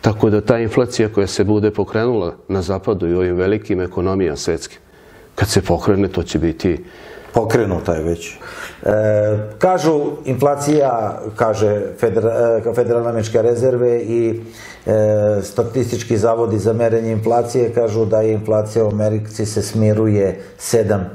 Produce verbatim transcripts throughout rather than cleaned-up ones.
Tako da ta inflacija koja se bude pokrenula na zapadu i ovim velikim ekonomijama svetskim, kad se pokrene, to će biti... Pokrenuta je već. Kažu, inflacija, kaže Federalna američka rezerve i statistički zavodi za merenje inflacije, kažu da je inflacija u Americi se smiruje sedam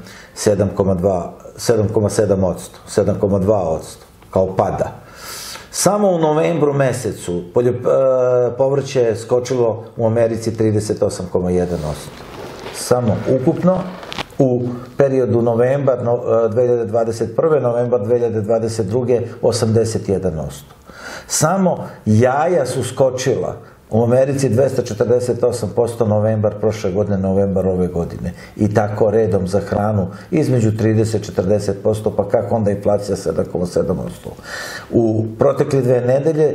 zarez sedam odsto, sedam zarez dva odsto, kao pada. Samo u novembru mesecu povrće je skočilo u Americi trideset osam zarez jedan odsto. Samo ukupno u periodu novembar dve hiljade dvadeset prve. novembar dve hiljade dvadeset druge. osamdeset jedan odsto. Samo jaja su skočila u Americi dvesta četrdeset osam posto novembar prošle godine, novembar ove godine. I tako redom za hranu između trideset do četrdeset posto, pa kako onda inflacija sedam zarez sedam odsto. U protekle dve nedelje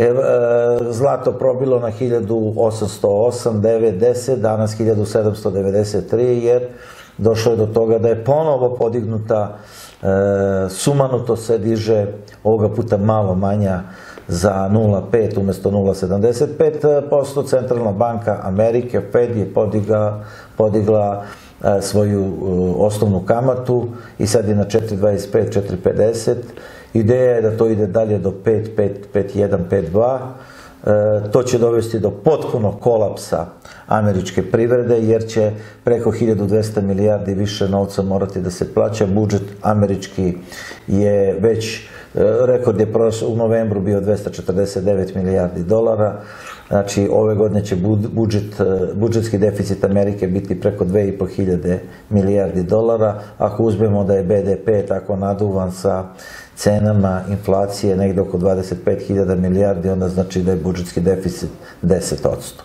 zlato probilo na hiljadu osamsto osam, devet, deset, danas hiljadu sedamsto devedeset tri, jer došlo je do toga da je ponovo podignuta, sumanuto se diže, ovoga puta malo manja, za nula zarez pet umjesto nula zarez sedamdeset pet posto. Centralna banka Amerike, Fed, je podigla svoju osnovnu kamatu i sad je na četiri zarez dvadeset pet, četiri zarez pedeset. Ideja je da to ide dalje do pet, pet, pet jedan, pet dva. To će dovesti do potpunog kolapsa američke privrede, jer će preko hiljadu dvesta milijardi više novca morati da se plaća. Budžet američki je već, rekord je u novembru bio dvesta četrdeset devet milijardi dolara. Znači, ove godine će budžetski deficit Amerike biti preko dve i po hiljade milijardi dolara. Ako uzmemo da je be de pe tako naduvan sa cenama inflacije negde oko dvadeset pet hiljada milijardi, onda znači da je budžetski deficit deset odsto.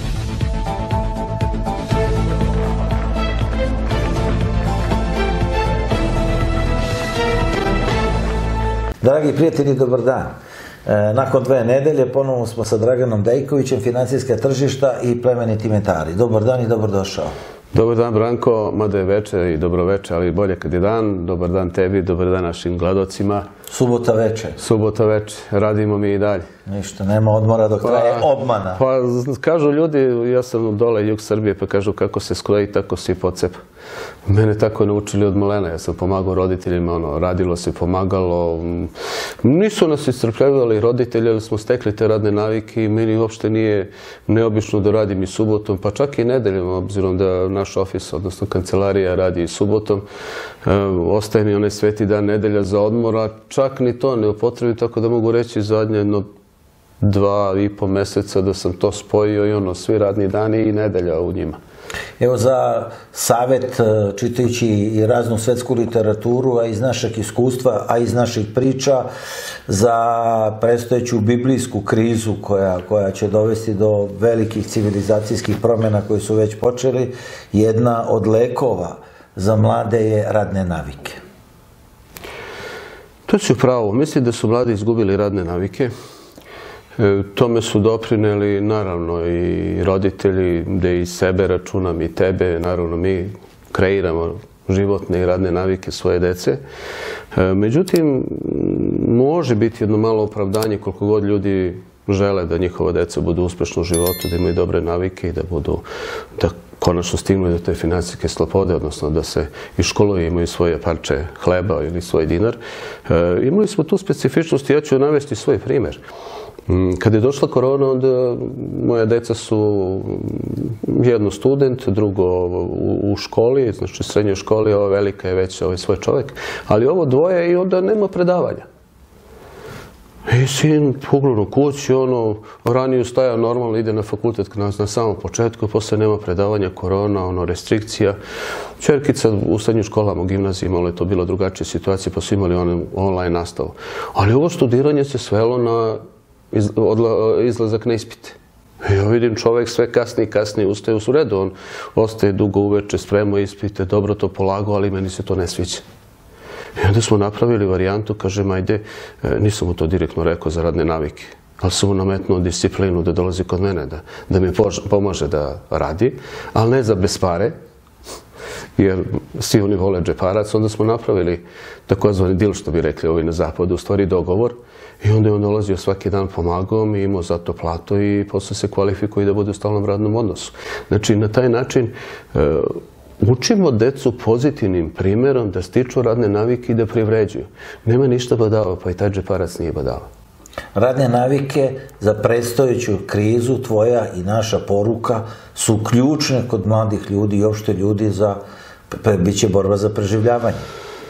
Dragi prijatelji, dobar dan. Nakon dve nedelje ponovno smo sa Draganom Dejkovićem, Finansijska tržišta i plemeniti metari. Dobar dan i dobrodošao. Dobar dan, Branko, mada je večer i dobroveče, ali bolje kad je dan. Dobar dan tebi, dobar dan našim gledocima. Subota večer. Subota večer, radimo mi i dalje. Ništa, nema odmora dok traje obmana. Pa, kažu ljudi, ja sam dole jug Srbije, pa kažu kako se skleji, tako se i pocepa. Mene tako naučili od malena, ja sam pomagao roditeljima, radilo se, pomagalo. Nisu nas iscrpljavali roditelji, ali smo stekli te radne navike i meni uopšte nije neobično da radim i subotom, pa čak i nedeljom, obzirom da naš ofis, odnosno kancelarija, radi i subotom. Ostaje mi onaj sveti dan, nedelja za odmor, a čak ni to ne upotrebim, tako da mogu reći zadnje jedno dva i po meseca da sam to spojio i ono, svi radni dani i nedelja u njima. Evo, za savjet, čitajući i raznu svetsku literaturu, a iz našeg iskustva, a iz naših priča, za predstojeću biblijsku krizu koja će dovesti do velikih civilizacijskih promjena koji su već počeli, jedna od lekova za mlade je radne navike. To si upravo. Mislim da su mladi izgubili radne navike. Tome su doprineli, naravno, i roditelji, da i sebe računam i tebe. Naravno, mi kreiramo životne i radne navike svoje dece. Međutim, može biti jedno malo opravdanje koliko god ljudi žele da njihova deca budu uspešno u životu, da imaju dobre navike i da budu, da konačno stignu do te finansijske slobode, odnosno da se i školuju, imaju svoje parče hleba ili svoj dinar. Imali smo tu specifičnost i ja ću navesti svoj primer. Kada je došla korona, onda moja deca su jedno student, drugo u školi, znači u srednjoj školi, ova velika je već svoj čovjek, ali ovo dvoje i onda nema predavanja. I sin pogledao kući, ono, ranije ustaja normalno, ide na fakultet na samom početku, posle nema predavanja, korona, ono, restrikcija. Čerkica u srednjim školama, u gimnaziji, ali je to bila drugačija situacija, pa su imali online nastavu. Ali ovo studiranje se svelo na izlazak na ispite. Ja vidim čovjek sve kasnije i kasnije ustaje u redu, on ostaje dugo uveče, spremao ispite, dobro to polagao, ali meni se to ne sviđa. I onda smo napravili varijantu, kažem, ajde, nisam mu to direktno rekao za radne navike, ali sam mu nametnuo disciplinu da dolazi kod mene, da mi pomože da radi, ali ne za bez pare, jer svi oni vole džeparac. Onda smo napravili takozvani dil, što bi rekli ovi na zapadu, u stvari dogovor. I onda je on dolazio svaki dan pomagao i imao za to platu i posle se kvalifikuje da bude u stalnom radnom odnosu. Znači, na taj način učimo decu pozitivnim primjerom da stiču radne navike i da privređuju. Nema ništa badava, pa i taj džeparac nije badava. Radne navike za predstojeću krizu, tvoja i naša poruka, su ključne kod mladih ljudi i uopšte ljudi za, bit će borba za preživljavanje.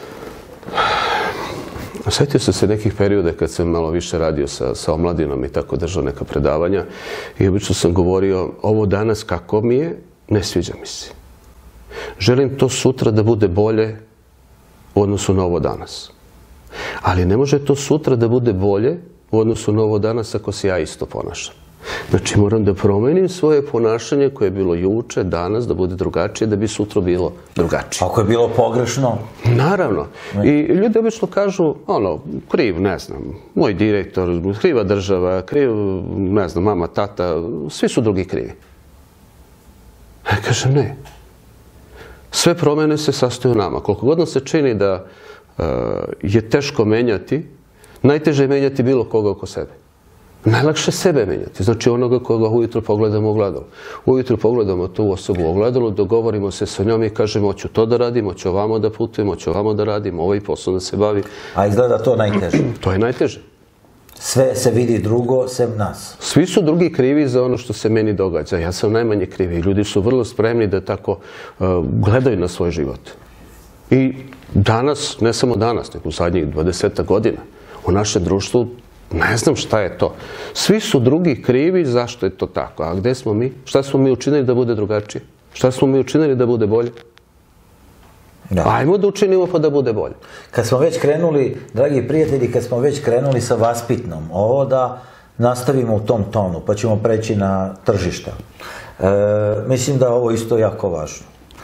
Sjetio sam se nekih perioda kad sam malo više radio sa, sa omladinom i tako držao neka predavanja i obično sam govorio, ovo danas kako mi je, ne sviđa mi se. Želim to sutra da bude bolje u odnosu na ovo danas. Ali ne može to sutra da bude bolje u odnosu na ovo danas ako se ja isto ponašam. Znači, moram da promenim svoje ponašanje koje je bilo juče, danas, da bude drugačije, da bi sutra bilo drugačije. Ako je bilo pogrešno? Naravno. I ljudi obično kažu, ono, kriv, ne znam, moj direktor, kriva država, kriv, ne znam, mama, tata, svi su drugi krivi. Ja kažem, ne. Sve promjene se sastoje u nama. Koliko god nam se čini da je teško menjati, najteže je menjati bilo koga oko sebe. Najlakše sebe menjati. Znači onoga koga ujutro pogledamo u ogledalo. Ujutro pogledamo tu osobu u ogledalo, dogovorimo se sa njom i kažemo hoću to da radim, hoću ovamo da putujem, hoću ovamo da radim, ovaj posao da se bavi. A izgleda to najteže? To je najteže. Sve se vidi drugo, sem nas. Svi su drugi krivi za ono što se meni događa. Ja sam najmanje krivi. Ljudi su vrlo spremni da tako gledaju na svoj život. I danas, ne samo danas, nego u zadnjih dvadeset godina, u našem društvu ne znam šta je to. Svi su drugi krivi zašto je to tako. A gde smo mi? Šta smo mi učinili da bude drugačije? Šta smo mi učinili da bude bolje? Ajmo da učinimo pa da bude bolje. Kad smo već krenuli, dragi prijatelji, kad smo već krenuli sa vaspitnom, ovo da nastavimo u tom tonu, pa ćemo preći na tržišta. Mislim da ovo isto jako važno.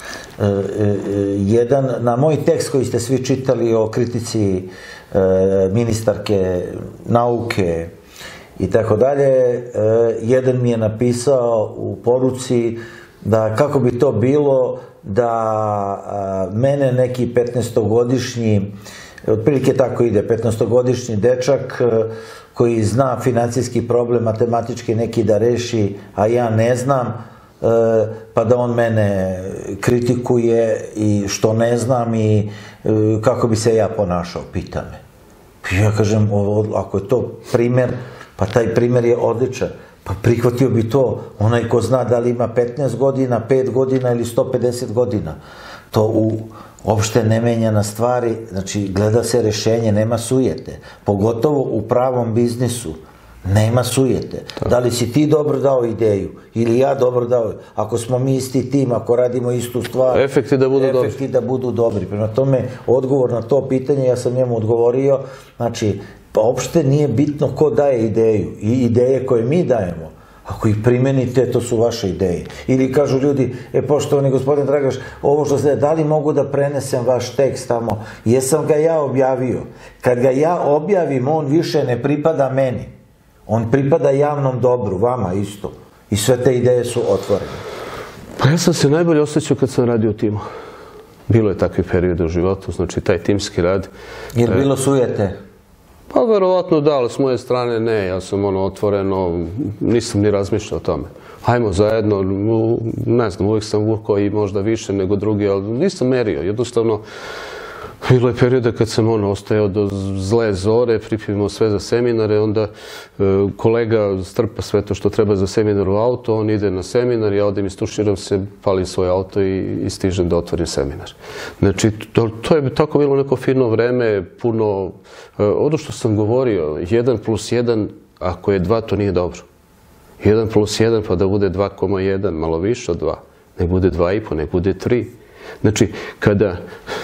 Jedan, na moj tekst koji ste svi čitali o kritici ministarke nauke i tako dalje, jedan mi je napisao u poruci da kako bi to bilo da mene neki petnaestogodišnji, otprilike tako ide, petnaestogodišnji dečak koji zna financijski problem, matematički neki da reši, a ja ne znam, pa da on mene kritikuje i što ne znam i kako bi se ja ponašao, pita me. Ja kažem, ako je to primjer, pa taj primjer je odličan, pa prihvatio bi to onaj ko zna da li ima petnaest godina, pet godina ili sto pedeset godina. To uopšte ne menja na stvari, znači gleda se rešenje, nema sujete, pogotovo u pravom biznisu. Nema sujete. Da li si ti dobro dao ideju ili ja dobro dao, ako smo mi isti tim, ako radimo istu stvar, efekti da budu dobri. Efekti da budu dobri. Prema tome, odgovor na to pitanje, ja sam njemu odgovorio, znači, pa uopšte nije bitno ko daje ideju i ideje koje mi dajemo. Ako ih primenite, to su vaše ideje. Ili kažu ljudi, e, poštovani gospodin Dragaš, ovo što ste, da li mogu da prenesem vaš tekst tamo? Jesam ga ja objavio. Kad ga ja objavim, on više ne pripada meni. On pripada javnom dobru, vama isto. I sve te ideje su otvorene. Pa ja sam se najbolje osjećao kad sam radio u timu. Bilo je takvi periode u životu, znači taj timski rad. Jer bilo sujete? Pa verovatno da, ali s moje strane ne. Ja sam ono otvoreno, nisam ni razmišljao o tome. Hajmo zajedno, ne znam, uvijek sam vukao i možda više nego drugi, ali nisam merio. Jednostavno, bilo je perioda kad sam ono ostajao do zle zore, pripremimo sve za seminare, onda kolega strpa sve to što treba za seminar u auto, on ide na seminar, ja odem istuširam se, palim svoj auto i stižem da otvorim seminar. Znači, to je tako bilo neko fino vreme, puno, ono što sam govorio, jedan plus jedan, ako je dva, to nije dobro. jedan plus jedan pa da bude dva zarez jedan, malo više od dva, nek bude dva i po, nek bude tri. Znači, kada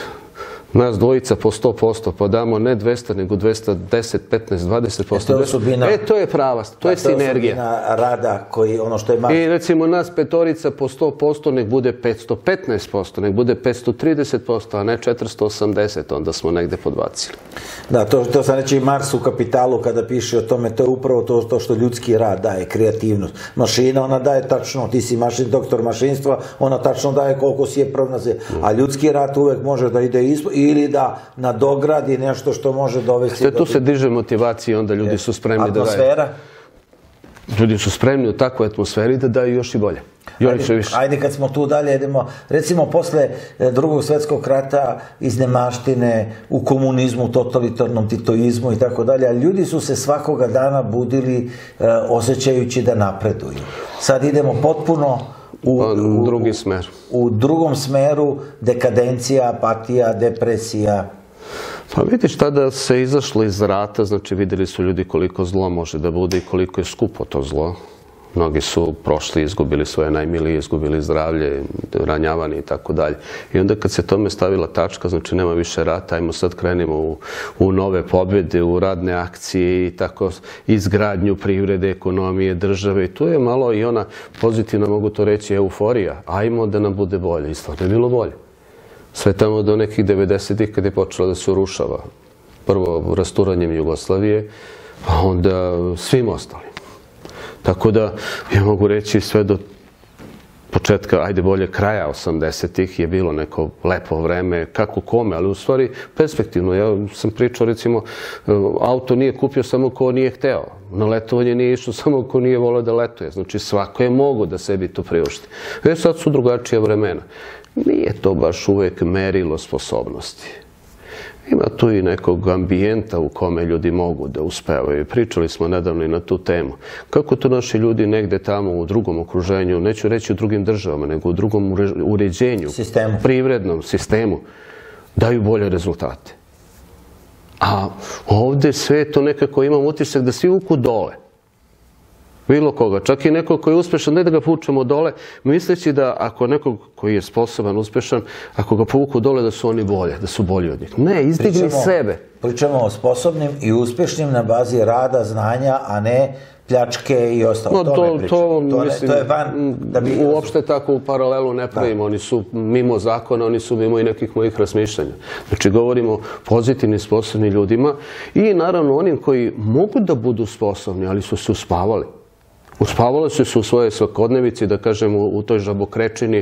nas dvojica po sto posto, pa damo ne dvesta, nego dvesta deset, petnaest, dvadeset posto. E, to je pravost, to je sinergija. To je osobina rada koji, ono što je malo... I recimo nas petorica po sto posto, nek bude petsto petnaest posto, nek bude petsto trideset posto, a ne četiristo osamdeset, onda smo negde podbacili. Da, to sam reći i Marks u Kapitalu kada piše o tome, to je upravo to što ljudski rad daje, kreativnost. Mašina, ona daje tačno, ti si doktor mašinstva, ona tačno daje koliko si je pronaze, a ljudski rad uvek može da ide ili da nadogradi nešto što može dovesti do... Tu se diže motivacija i onda ljudi su spremni da daju. Atmosfera? Ljudi su spremni u takvoj atmosferi da daju još i bolje. Ajde kad smo tu dalje, idemo, recimo posle drugog svjetskog rata iz nemaštine, u komunizmu, totalitarnom titoizmu i tako dalje, a ljudi su se svakoga dana budili osjećajući da napreduju. Sad idemo potpuno u drugi smer. U drugom smeru, dekadencija, apatija, depresija. Pa vidiš, tada se izašlo iz rata, znači vidjeli su ljudi koliko zlo može da bude i koliko je skupo to zlo. Mnogi su prošli, izgubili svoje najmilije, izgubili zdravlje, ranjavani i tako dalje. I onda kad se tome stavila tačka, znači nema više rata, ajmo sad krenemo u nove pobjede, u radne akcije i tako izgradnju privrede, ekonomije, države. I tu je malo i ona pozitivna, mogu to reći, euforija. Ajmo da nam bude bolje. I stvarno je bilo bolje. Sve tamo do nekih devedesetih kad je počelo da se urušava. Prvo rasturanjem Jugoslavije, a onda svim ostalim. Tako da, ja mogu reći, sve do početka, ajde bolje, kraja osamdesetih je bilo neko lepo vreme, kako kome, ali u stvari perspektivno. Ja sam pričao, recimo, auto nije kupio samo ko nije hteo. Na letovanje nije išao samo ko nije volio da letuje. Znači, svako je mogo da sebi to priušti. E, sad su drugačija vremena. Nije to baš uvek merilo sposobnosti. Ima tu i nekog ambijenta u kome ljudi mogu da uspevaju. Pričali smo nedavno i na tu temu. Kako to naši ljudi negde tamo u drugom okruženju, neću reći u drugim državama, nego u drugom uređenju, privrednom sistemu, daju bolje rezultate. A ovde sve to nekako imam utisak da svi vuku dole. Bilo koga, čak i nekog koji je uspešan, ne da ga pučemo dole, misleći da ako nekog koji je sposoban, uspešan, ako ga povuku dole da su oni bolje, da su bolji od njih. Ne, izdigni sebe. Pričamo o sposobnim i uspešnim na bazi rada, znanja, a ne pljačke i ostalo. To, mislim, uopšte tako u paralelu ne pravimo. Oni su mimo zakona, oni su mimo i nekih mojih razmišljanja. Znači, govorimo o pozitivnim, sposobnim ljudima i naravno onim koji mogu da budu sposobni, ali su se uspavali. Uspavali su se u svojoj svakodnevici, da kažem, u toj žabokrečini,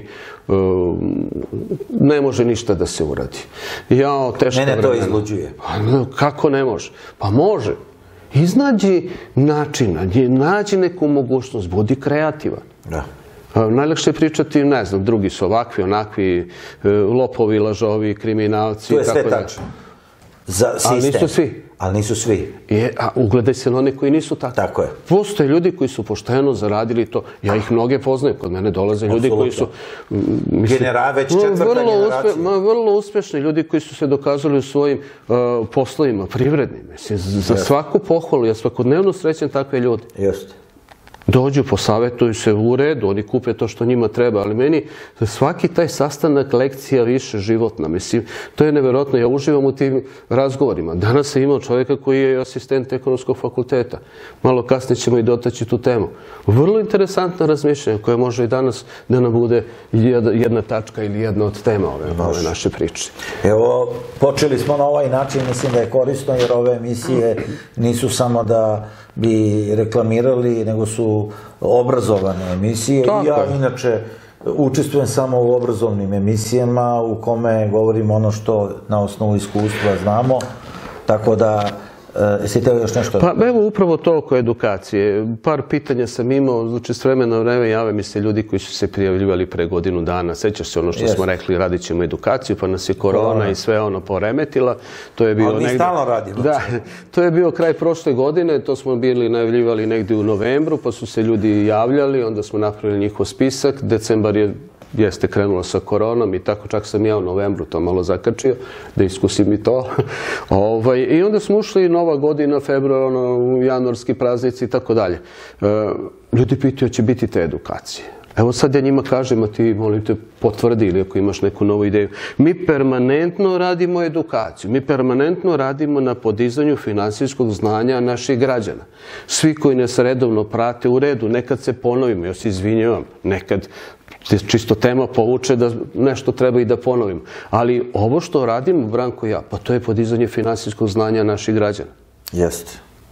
ne može ništa da se uradi. Mene to izluđuje. Kako ne može? Pa može. Iznađi načina, nađi neku mogućnost, budi kreativan. Najlakše je pričati, ne znam, drugi su ovakvi, onakvi, lopovi, lažovi, kriminalci. Tu je sve tačno. Ali nisu svi. Ali nisu svi. A ugledaj se na one koji nisu takvi. Tako je. Postoje ljudi koji su pošteno zaradili to. Ja ih mnoge poznajem. Kod mene dolaze ljudi koji su... Već četvrta generacija. Vrlo uspešni ljudi koji su se dokazali u svojim poslovima, privrednim. Za svaku pohvalu, ja svakodnevno srećem takve ljude. Jeste. Dođu, posavetuju se u redu, oni kupe to što njima treba, ali meni svaki taj sastanak lekcija više životna. Mislim, to je neverovatno, ja uživam u tim razgovorima. Danas sam imao čovjeka koji je asistent ekonomskog fakulteta. Malo kasnije ćemo i dotaći tu temu. Vrlo interesantna razmišljanja koja može i danas da nam bude jedna tačka ili jedna od tema ove naše priče. Evo, počeli smo na ovaj način, mislim da je korisno jer ove emisije nisu samo da bi reklamirali, nego su obrazovane emisije. Ja inače učestvujem samo u obrazovnim emisijama u kome govorim ono što na osnovu iskustva znamo, tako da jesi teo još nešto? Pa evo upravo to oko edukacije. Par pitanja sam imao, znači s vremena na vreme jave mi se ljudi koji su se prijavljivali pre godinu dana. Sećaš se ono što smo rekli, radit ćemo edukaciju, pa nas je korona i sve ono poremetila. Ali mi stalno radimo. Da, to je bio kraj prošle godine, to smo bili najavljivali negdje u novembru, pa su se ljudi javljali, onda smo napravili njihov spisak, decembar je jeste krenulo sa koronom i tako, čak sam ja u novembru to malo zakačio, da iskusim i to. I onda smo ušli nova godina, februar, januarski praznici i tako dalje. Ljudi pitaju, će biti te edukacije. Evo sad ja njima kažem, a ti molim te potvrdi ili ako imaš neku novu ideju. Mi permanentno radimo edukaciju, mi permanentno radimo na podizanju finansijskog znanja naših građana. Svi koji nas redovno prate u redu, nekad se ponovimo, ja se izvinjavam, nekad čisto tema povuče da nešto treba i da ponovimo. Ali ovo što radimo, Branko i ja, pa to je podizanje finansijskog znanja naših građana. Jeste.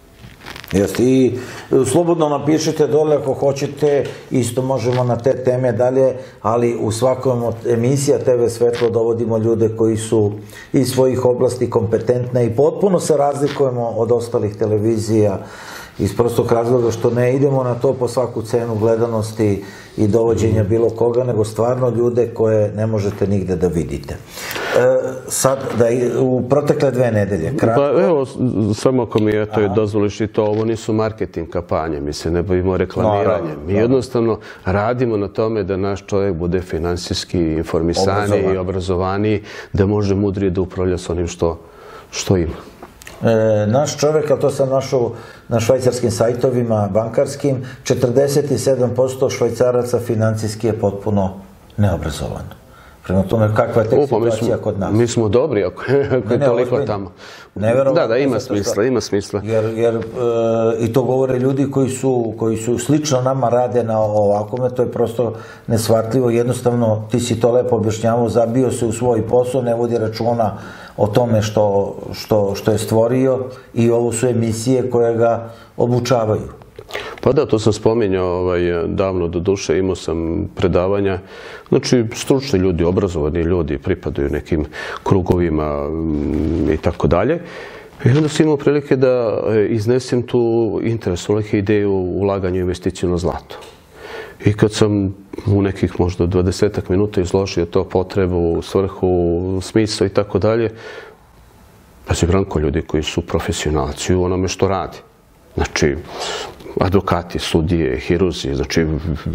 Jeste, i slobodno napišite dole ako hoćete, isto možemo na te teme dalje, ali u svakom od emisija te ve Svetlo dovodimo ljude koji su iz svojih oblasti kompetentne i potpuno se razlikujemo od ostalih televizija iz prostog razloga što ne idemo na to po svaku cenu gledanosti i dovođenja bilo koga, nego stvarno ljude koje ne možete nigde da vidite. Sad, u protekle dve nedelje, kratko... Pa evo, samo ako mi je to dozvoliš i to, ovo nisu marketing kampanje, mi se ne bavimo reklamiranjem. Mi jednostavno radimo na tome da naš čovjek bude finansijski informisaniji i obrazovaniji, da može mudrije da upravlja s onim što ima. Naš čovjek, a to sam našao na švajcarskim sajtovima bankarskim, četrdeset sedam posto švajcaraca financijski je potpuno neobrazovano. Prema tome, kakva je tek situacija kod nas? Mi smo dobri ako je toliko tamo. Da, da, ima smisla, ima smisla. Jer i to govore ljudi koji su slično nama rade na ovakome, to je prosto nesvartljivo. Jednostavno, ti si to lepo objašnjavao, zabio se u svoj posao, ne vodi računa o tome što je stvorio i ovo su emisije koje ga obučavaju. Pa da, to sam spominjao davno do duše, imao sam predavanja. Znači, stručni ljudi, obrazovani ljudi pripadaju nekim krugovima i tako dalje. I onda sam imao prilike da iznesem tu interes, neke ideje u ulaganju investiciju na zlato. I kad sam u nekih možda dvadesetak minuta izložio to potrebu, svrhu, smisao i tako dalje, pa si Branko, ljudi koji su profesionalci u onome što radi. Znači, advokati, sudije, hirurzi, znači,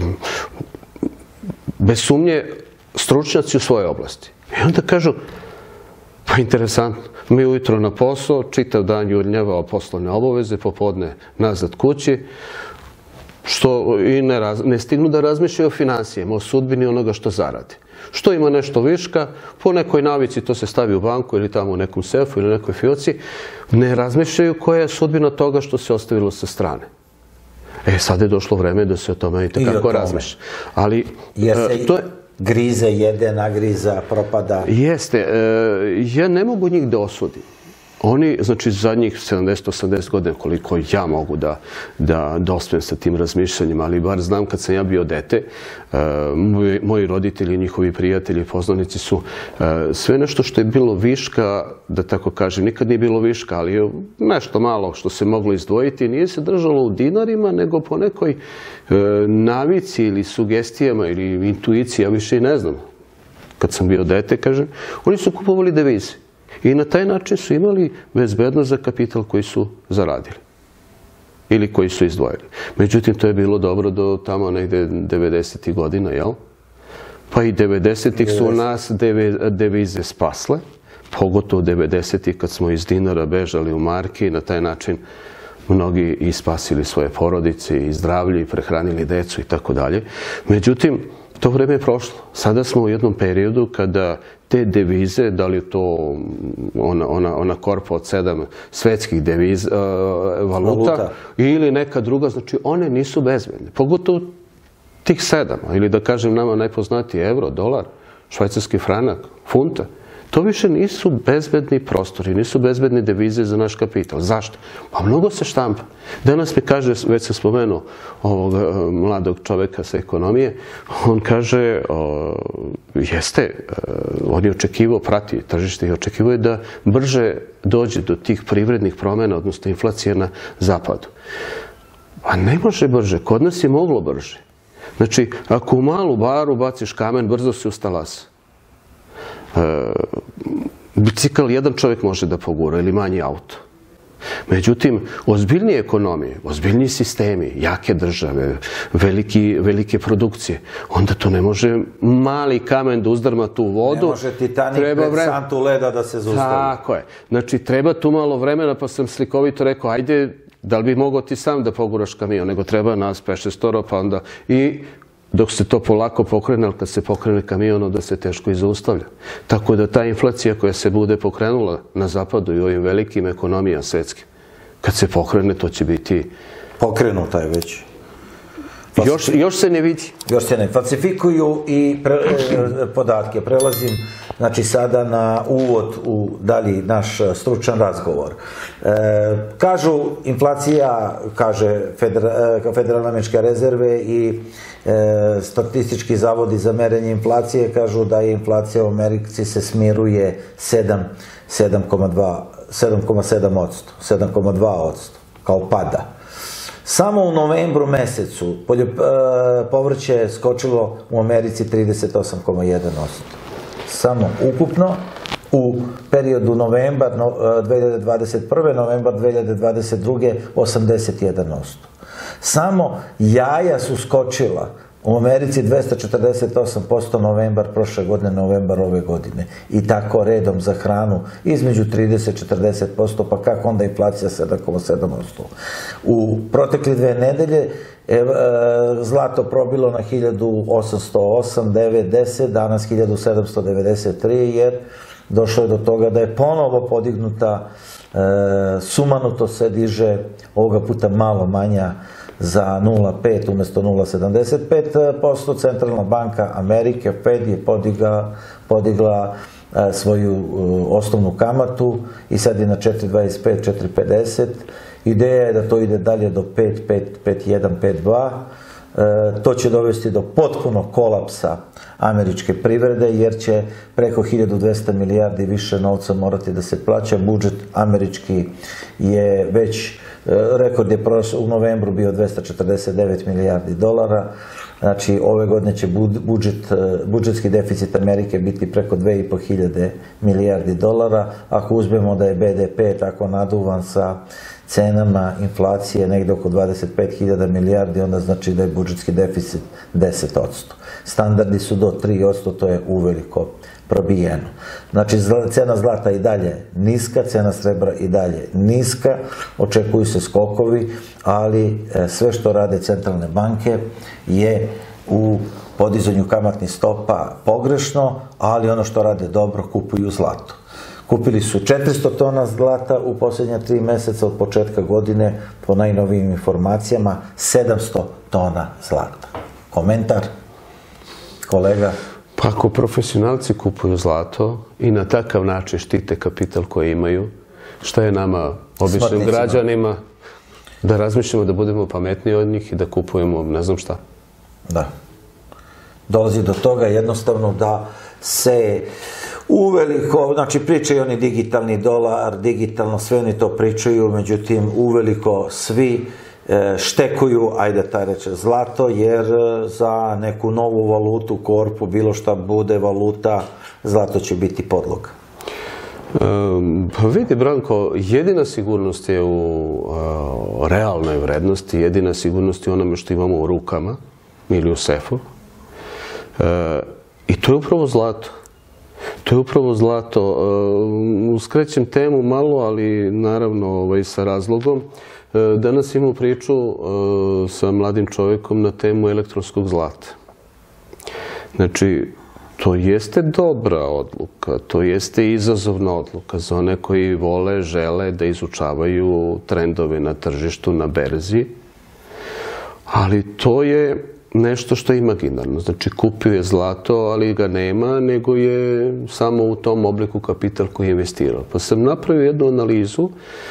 bez sumnje, stručnjaci u svojoj oblasti. I onda kažu, pa interesantno, mi ujutro na posao, čitav dan jurnjavao poslovne obaveze, popodne nazad kući, što i ne stignu da razmišljaju o finansijama, o sudbini onoga što zaradi. Što ima nešto viška, po nekoj navici to se stavi u banku ili tamo u nekom sefu ili nekoj fioci, ne razmišljaju koja je sudbina toga što se ostavilo sa strane. E, sad je došlo vreme da se o tome i tekako razmišlja. Ali... Jer se grize, jede, nagriza, propada. Jeste. Ja ne mogu njih da osudim. Oni, znači, zadnjih sedamdeset osamdeset godina, koliko ja mogu da dospijem sa tim razmišljanjima, ali bar znam kad sam ja bio dete, moji roditelji, njihovi prijatelji, poznanici su sve nešto što je bilo viška, da tako kažem, nikad nije bilo viška, ali nešto malo što se moglo izdvojiti, nije se držalo u dinarima, nego po nekoj navici ili sugestijama ili intuiciji, ja više i ne znam. Kad sam bio dete, kažem, oni su kupovali devize. I na taj način su imali bezbednost za kapital koji su zaradili ili koji su izdvojili. Međutim, to je bilo dobro do tamo negde devedesetih godina, jel? Pa i devedesetih su nas devize spasle, pogotovo devedesetih kad smo iz dinara bežali u marke i na taj način mnogi i spasili svoje porodice i zdravlje i prehranili decu i tako dalje. Međutim, to vreme je prošlo. Sada smo u jednom periodu kada te devize, da li je to ona korpa od sedam svetskih valuta ili neka druga, znači one nisu bezbedne. Pogotovo tih sedam, ili da kažem nama najpoznatiji evro, dolar, švajcarski franak, funta. To više nisu bezbedni prostori, nisu bezbedne devize za naš kapital. Zašto? Pa mnogo se štampa. Danas mi kaže, već sam spomenuo ovog mladog čoveka sa ekonomije, on kaže, jeste, on je očekivao, prati tržište i očekivao je da brže dođe do tih privrednih promjena, odnosno inflacije na zapadu. A ne može brže, kod nas je moglo brže. Znači, ako u malu baru baciš kamen, brzo se ustalasa. Bicikl jedan čovjek može da pogura ili manji auto. Međutim, ozbiljnije ekonomije, ozbiljniji sistemi, jake države, velike produkcije, onda to ne može mali kamen da uzdrma tu vodu. Ne može Titanik pred santu leda da se zaustavi. Tako je. Znači, treba tu malo vremena, pa sam slikovito rekao, ajde, da li bi mogao ti sam da poguraš kamion, nego treba nas pet šest pa onda i dok se to polako pokrene, ali kad se pokrene kamion, onda se teško i zaustavlja. Tako da ta inflacija koja se bude pokrenula na zapadu i ovim velikim ekonomijama svetskim, kad se pokrene, to će biti... Pokrenuta je već. Još, još se ne vidi. Još se ne falsifikuju i pre, e, podatke. Prelazim znači sada na uvod u dalji naš stručan razgovor. E, kažu inflacija, kaže Federa, Federalne američke rezerve i e, statistički zavodi za merenje inflacije kažu da je inflacija u Americi se smiruje sedam zarez sedam odsto, sedam zarez dva odsto, kao pada. Samo u novembru mesecu povrće je skočilo u Americi trideset osam zarez jedan odsto. Samo ukupno u periodu novembar dve hiljade dvadeset prve. novembar dve hiljade dvadeset druge. osamdeset jedan odsto. Samo jaja su skočila u Americi dvesta četrdeset osam posto novembar prošle godine, novembar ove godine. I tako redom za hranu između trideset do četrdeset posto, pa kako onda inflacija sedam zarez sedam odsto. U protekle dve nedelje e, zlato probilo na hiljadu osamsto osam, devet, deset, danas hiljadu sedamsto devedeset tri, jer došlo je do toga da je ponovo podignuta, e, sumanuto se diže, ovoga puta malo manja, za nula zarez pet umjesto nula zarez sedamdeset pet posto. Centralna banka Amerike, Fed, je podigla, podigla e, svoju e, osnovnu kamatu i sad je na četiri zarez dvadeset pet, četiri zarez pedeset. Ideja je da to ide dalje do pet, pet, pet, jedan, pet, dva. E, to će dovesti do potpunog kolapsa američke privrede, jer će preko hiljadu dvesta milijardi više novca morati da se plaća. Budžet američki je već, rekord je u novembru bio dvesta četrdeset devet milijardi dolara, znači ove godine će budžet, budžetski deficit Amerike biti preko dve i po hiljade milijardi dolara. Ako uzmemo da je be de pe tako naduvan sa cenama inflacije negde oko dvadeset pet hiljada milijardi, onda znači da je budžetski deficit deset odsto. Standardi su do tri odsto, to je uveliko probijeno. Znači, cena zlata i dalje niska, cena srebra i dalje niska, očekuju se skokovi, ali sve što rade centralne banke je u podizanju kamatnih stopa pogrešno, ali ono što rade dobro, kupuju zlato. Kupili su četiristo tona zlata u posljednja tri meseca od početka godine, po najnovijim informacijama, sedamsto tona zlata. Komentar, kolega? Pa ako profesionalci kupuju zlato i na takav način štite kapital koji imaju, šta je nama, običnim građanima, da razmišljamo da budemo pametniji od njih i da kupujemo ne znam šta? Da. Dolazi do toga jednostavno da se uveliko, znači pričaju oni digitalni dolar, digitalno, sve oni to pričaju, međutim uveliko svi štekuju, ajde taj reče, zlato, jer za neku novu valutu, korpu, bilo šta bude valuta, zlato će biti podloga. Pa vidi, Branko, jedina sigurnost je u realnoj vrednosti, jedina sigurnost je onome što imamo u rukama ili u sefu. I to je upravo zlato. To je upravo zlato. Skrećem temu malo, ali naravno sa razlogom. Danas imamo priču sa mladim čovjekom na temu elektronskog zlata. Znači, to jeste dobra odluka, to jeste izazovna odluka za one koji vole, žele da izučavaju trendove na tržištu, na berzi, ali to je nešto što je imaginarno. Znači, kupio je zlato, ali ga nema, nego je samo u tom obliku kapital koji je investirao. Pa sam napravio jednu analizu.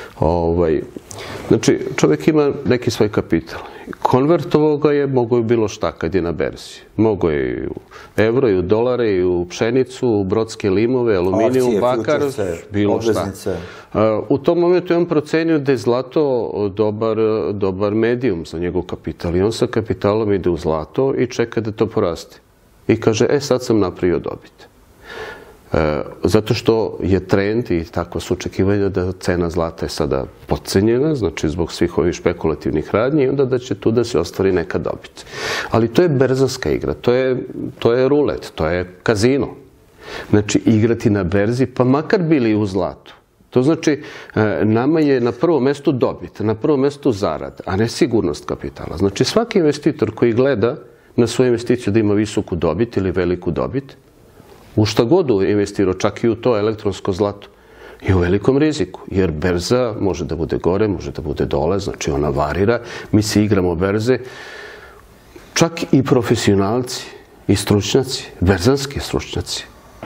Znači, čovjek ima neki svoj kapital. Konvertovao ga je, mogo je bilo šta kad je na berzi. Mogo je i u euro, i u dolare, i u pšenicu, u brodske limove, aluminijum, bakar, bilo šta. U tom momentu je on procenio da je zlato dobar medijum za njegov kapital. I on sa kapitalom ide u zlato i čeka da to poraste. I kaže, e, sad sam napravio dobit. Zato što je trend i takva su očekivanja da cena zlata je sada podcenjena, znači zbog svih ovih špekulativnih radnji, i onda da će tu da se ostvari neka dobit. Ali to je berzanska igra, to je rulet, to je kazino. Znači, igrati na berzi, pa makar bili u zlatu. To znači, nama je na prvom mestu dobit, na prvom mestu zarad, a ne sigurnost kapitala. Znači, svaki investitor koji gleda na svoju investiciju da ima visoku dobit ili veliku dobit, u šta god investirao, čak i u to elektronsko zlato, je u velikom riziku, jer berza može da bude gore, može da bude dole, znači ona varira, mi se igramo berze. čak i profesionalci i stručnjaci, berzanski stručnjaci,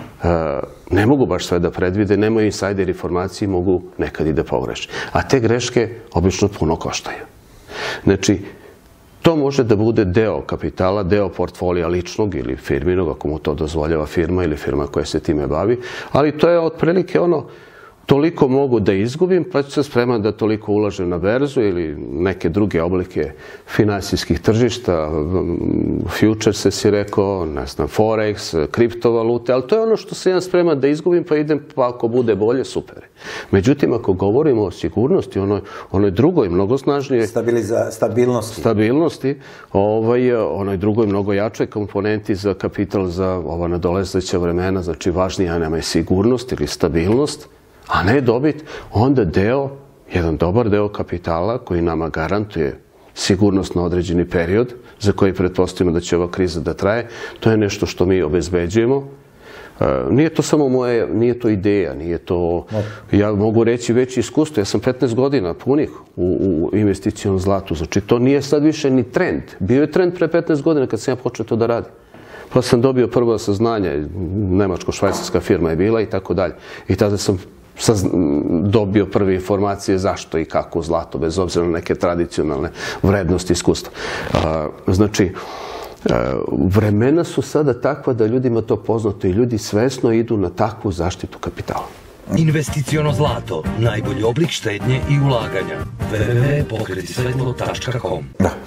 ne mogu baš sve da predvide, nemaju insajder informacije, mogu nekad i da pogreše. A te greške obično puno koštaju. Znači, to može da bude deo kapitala, deo portfolija ličnog ili firminog, ako mu to dozvoljava firma ili firma koja se time bavi, ali to je otprilike ono, toliko mogu da izgubim, pa ću se spreman da toliko ulažem na berzu ili neke druge oblike finansijskih tržišta, futures, si rekao, ne znam, forex, kriptovalute, ali to je ono što se ja spreman da izgubim, pa idem, pa ako bude bolje, super. Međutim, ako govorimo o sigurnosti, onoj drugoj, mnogo snažnije stabilnosti, stabilnosti, onoj drugoj, mnogo jačoj komponenti za kapital za ova nadolezeća vremena, znači važnija nama je sigurnost ili stabilnost, a ne dobit, onda deo, jedan dobar deo kapitala koji nama garantuje sigurnost na određeni period, za koji pretpostavimo da će ova kriza da traje, to je nešto što mi obezbeđujemo. Nije to samo moje, nije to ideja, nije to, ja mogu reći već iskustvo, ja sam petnaest godina punih u investicijom zlatu, znači to nije sad više ni trend, bio je trend pre petnaest godina kad sam ja počeo to da radim. Pa sam dobio prvo saznanje, nemačko-švajcarska firma je bila i tako dalje. I tada sam dobio prve informacije zašto i kako zlato, bez obzira na neke tradicionalne vrednosti iskustva. Znači, vremena su sada takva da ljudima to poznato i ljudi svesno idu na takvu zaštitu kapitala. Investiciono zlato, najbolji oblik štednje i ulaganja. w w w tačka pokreti svetlo tačka com.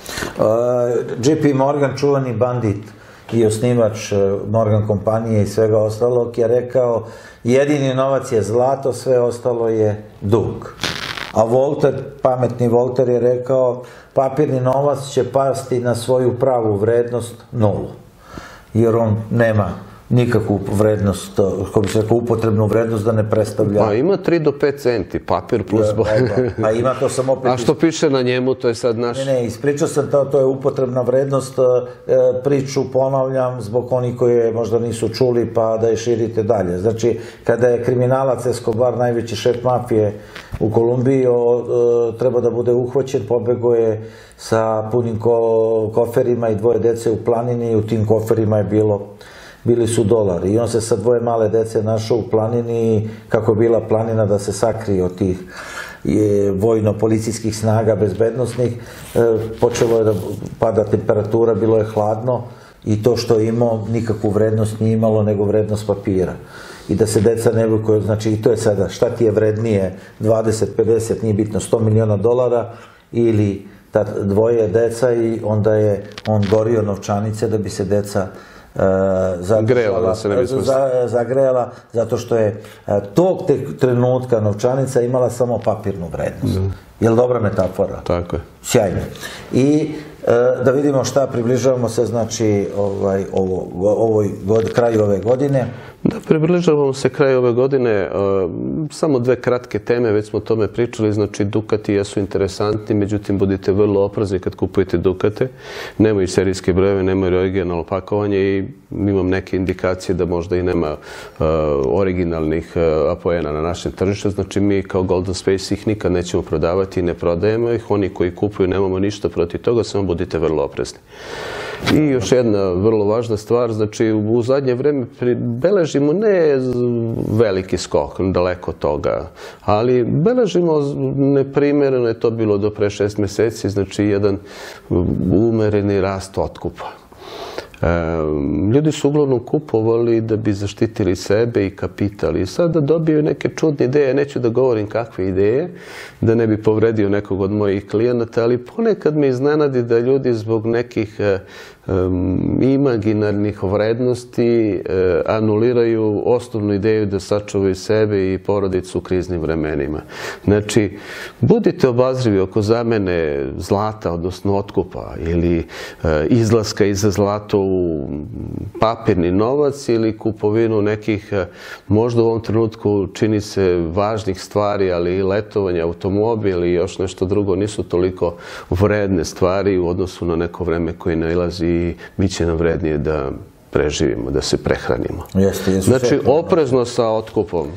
J P Morgan, čuvani bandit i osnivač Morgan kompanije i svega ostalog, je rekao jedini novac je zlato, sve ostalo je dug. A Voltaire, pametni Voltaire je rekao papirni novac će pasti na svoju pravu vrednost nulu. Jer on nema nikakvu vrednost, kako bi se rekao, upotrebnu vrednost da ne predstavlja... Pa ima tri do pet centi, papir plus... Pa ima to sam opet... A što piše na njemu, to je sad naš... Ne, ne, ispričao sam to, to je upotrebna vrednost, priču ponavljam zbog onih koje možda nisu čuli pa da je širite dalje. Znači, kada je kriminalac Escobar, najveći šef mafije u Kolumbiji, treba da bude uhvaćen, pobegao je sa punim koferima i dvoje dece u planini i u tim koferima je bilo bili su dolari. I on se sa dvoje male dece našao u planini, kako je bila planina da se sakrije od tih vojno-policijskih snaga bezbednostnih. Počelo je da pada temperatura, bilo je hladno i to što je imao nikakvu vrednost nije imalo nego vrednost papira. I da se deca ne vukuju, znači i to je sada, šta ti je vrednije, dvadeset, pedeset, nije bitno, sto miliona dolara ili dvoje deca i onda je on gorio novčanice da bi se deca zagrejala, zato što je tog trenutka novčanica imala samo papirnu vrednost. Je li dobra metafora? Tako je. Sjajno. I da vidimo šta približavamo se, znači, kraju ove godine. Da, približavamo se kraju ove godine. Samo dve kratke teme, već smo o tome pričali. Znači, Dukati jesu interesantni, međutim, budite vrlo oprezni kad kupujete Dukate. Nemaju serijske brojeve, nemaju originalno pakovanje i imam neke indikacije da možda i nema originalnih apoena na našem tržištu. Znači, mi kao Golden Space ih nikad nećemo prodavati i ne prodajemo ih. Oni koji kupuju nemamo ništa protiv toga, samo budite vrlo oprezni. I još jedna vrlo važna stvar, znači u zadnje vreme beležimo ne veliki skok, daleko od toga, ali beležimo neprimereno, je to bilo do pre šest meseci, znači jedan umereni rast otkupa. Ljudi su uglavnom kupovali da bi zaštitili sebe i kapital i sada dobiju neke čudne ideje, neću da govorim kakve ideje, da ne bi povredio nekog od mojih klijenata, ali ponekad me iznenadi da ljudi zbog nekih imaginarnih vrednosti anuliraju osnovnu ideju da sačuvaju sebe i porodicu u kriznim vremenima. Znači, budite obazrivi oko zamene zlata, odnosno otkupa ili izlaska iza zlata u papirni novac ili kupovinu nekih, možda u ovom trenutku čini se važnih stvari, ali i letovanje, automobil i još nešto drugo nisu toliko vredne stvari u odnosu na neko vreme koje nailazi i bit će nam vrednije da preživimo, da se prehranimo. Znači, oprezno sa otkupom.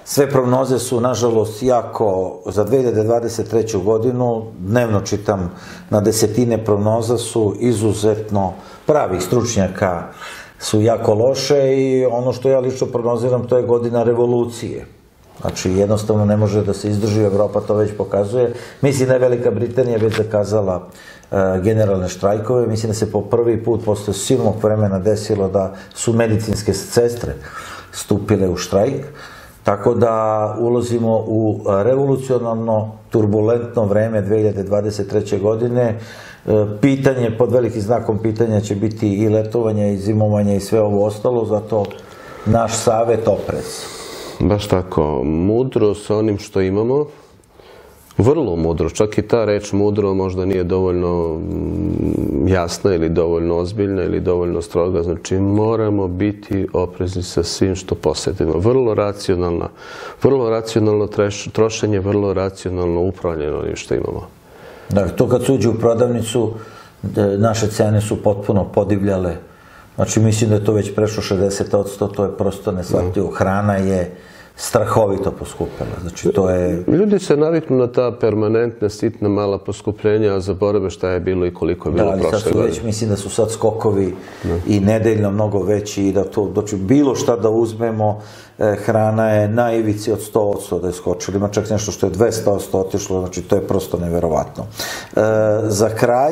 Sve prognoze su, nažalost, jako za dve hiljade dvadeset treću godinu, dnevno čitam na desetine prognoza su izuzetno pravih stručnjaka, su jako loše i ono što ja lično prognoziram to je godina revolucije. Znači, jednostavno ne može da se izdrži, Evropa to već pokazuje. Mislim da je Velika Britanija već zakazala generalne štrajkove, mislim da se po prvi put posle silnog vremena desilo da su medicinske sestre stupile u štrajk, tako da ulazimo u revolucionarno, turbulentno vreme dve hiljade dvadeset treće. godine. Pitanje, pod velikim znakom pitanja će biti i letovanje, i zimovanje i sve ovo ostalo, zato naš savet oprez. Baš tako, mudro sa onim što imamo, vrlo mudro, čak i ta reč mudro možda nije dovoljno jasna ili dovoljno ozbiljna ili dovoljno stroga, znači moramo biti oprezni sa svim što posjedimo. Vrlo racionalna, vrlo racionalno trošenje, vrlo racionalno upravljanje onim što imamo. Da, to kad se uđe u prodavnicu, naše cene su potpuno podivljale. Znači, mislim da je to već prešlo šezdeset posto, to je prosto neshvatljivo. Hrana je strahovito poskupila. Znači, to je... Ljudi se naviknu na ta permanentna, sitna, mala poskupljenja, a zaborave šta je bilo i koliko je bilo prošle godine. Da, ali sad su već, mislim da su sad skokovi i nedeljno mnogo veći i da to, znači, bilo šta da uzmemo, hrana je na ivici od sto posto da je skočila. Ima čak nešto što je dvesta posto otišlo, znači, to je prosto neverovatno. Za kraj,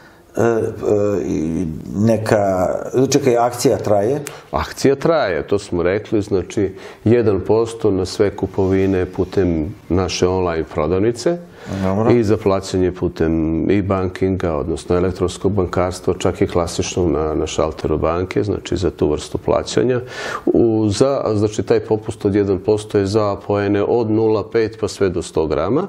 neka, čekaj, akcija traje? Akcija traje, to smo rekli, znači jedan posto na sve kupovine putem naše online prodavnice i za plaćanje putem e-bankinga, odnosno elektronskog bankarstva, čak i klasično na šalteru banke, znači za tu vrstu plaćanja. Znači, taj popust od jedan posto je za poene od nula zarez pet pa sve do sto grama.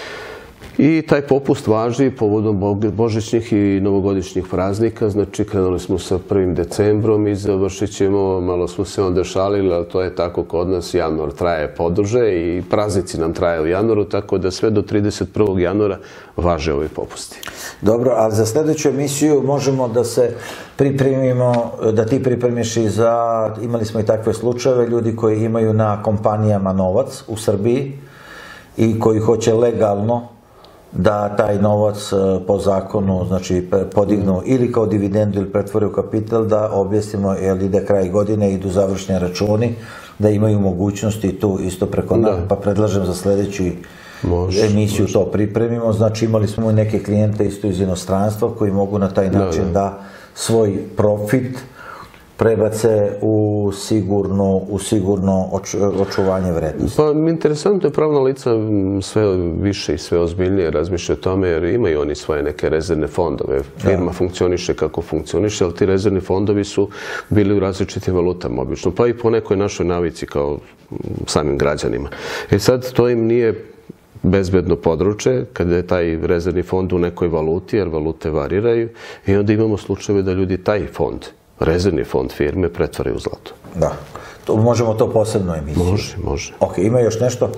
I taj popust važi povodom božićnih i novogodišnjih praznika, znači krenuli smo sa prvim decembrom i završit ćemo, malo smo se onda šalili, ali to je tako kod nas, januar traje poduže i praznici nam traje u januaru, tako da sve do trideset prvog januara važe ovi popusti. Dobro, ali za sljedeću emisiju možemo da se pripremimo, da ti pripremiš i za, imali smo i takve slučajeve, ljudi koji imaju na kompanijama novac u Srbiji i koji hoće legalno da taj novac po zakonu, znači, podignu ili kao dividendu ili pretvore u kapital, da objasnimo, jer ide kraj godine, idu završni računi, da imaju mogućnosti i tu isto preko nas, pa predlažem za sljedeću emisiju to pripremimo. Znači, imali smo i neke klijente isto iz inostranstva koji mogu na taj način da svoj profit prebace u sigurno očuvanje vrednosti. Pa, interesantno je, pravna lica sve više i sve ozbiljnije razmišljaju o tome, jer imaju oni svoje neke rezervne fondove. Firma funkcioniše kako funkcioniše, ali ti rezervni fondovi su bili u različitim valutama obično, pa i po nekoj našoj navici kao samim građanima. E sad, to im nije bezbedno područje kada je taj rezervni fond u nekoj valuti, jer valute variraju, i onda imamo slučajeve da ljudi taj fond, rezervni fond firme, pretvaraju u zlato. Da. Možemo to posebno emisiju? Može, može. Ok, ima još nešto?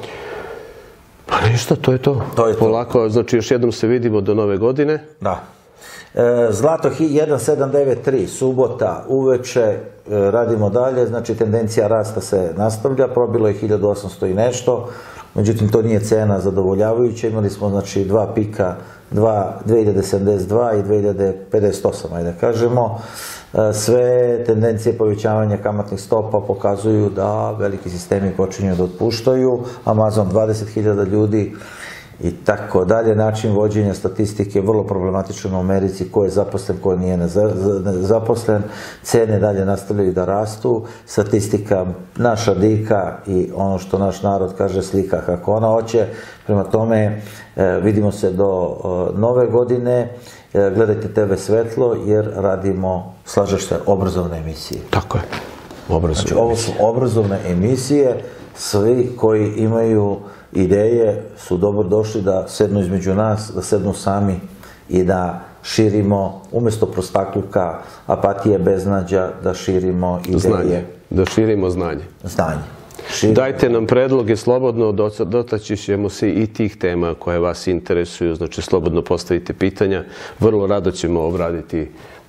Pa ništa, to je to. Polako, znači još jednom se vidimo do nove godine. Da. Zlato jedan sedam devet tri, subota, uveče, radimo dalje, znači tendencija rasta se nastavlja, probilo je hiljadu osamsto i nešto, međutim to nije cena zadovoljavajuća, imali smo znači dva pika, dve hiljade sedamdeset dva i dve hiljade pedeset osam, ajde kažemo. Sve tendencije povećavanja kamatnih stopa pokazuju da veliki sistemi počinju da otpuštaju, Amazon dvadeset hiljada ljudi i tako dalje. Način vođenja statistike je vrlo problematičan u Americi, ko je zaposlen, ko nije zaposlen, cene dalje nastavljaju da rastu, statistika naša dika i ono što naš narod kaže slika kako ona hoće. Prema tome vidimo se do nove godine, gledajte te ve Svetlo jer radimo, slažeš se, obrazovne emisije. Tako je, obrazovne emisije. Znači ovo su obrazovne emisije, svi koji imaju ideje su dobro došli da sednu između nas, da sednu sami i da širimo, umjesto prostakluka, apatije, beznađa, da širimo ideje. Znanje, da širimo znanje. Znanje. Dajte nam predloge, slobodno dotaći ćemo se i tih tema koje vas interesuju, znači slobodno postavite pitanja, vrlo rado ćemo obraditi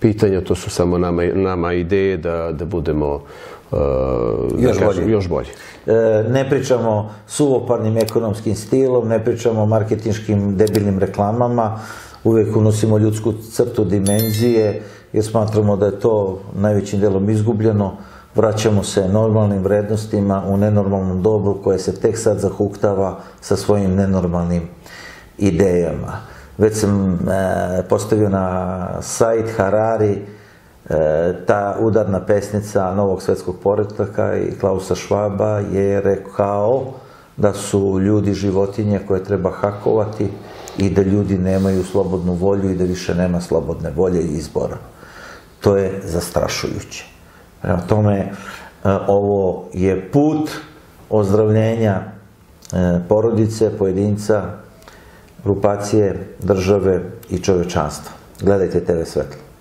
pitanja, to su samo nama, nama ideje da, da budemo uh, još, da kažem, bolji. još bolji. E, ne pričamo suvoparnim ekonomskim stilom, ne pričamo marketinškim debilnim reklamama, uvijek unosimo ljudsku crtu dimenzije, jer smatramo da je to najvećim delom izgubljeno. Vraćamo se normalnim vrednostima u nenormalnom dobru koje se tek sad zahuktava sa svojim nenormalnim idejama. Već sam e, postavio na sajt Harari e, ta udarna pesnica Novog svetskog poretka i Klausa Schwaba je rekao da su ljudi životinje koje treba hakovati i da ljudi nemaju slobodnu volju i da više nema slobodne volje i izbora. To je zastrašujuće. Prema tome, ovo je put ozdravljenja porodice, pojedinca, grupacije, države i čovečanstva. Gledajte te ve Svetlo.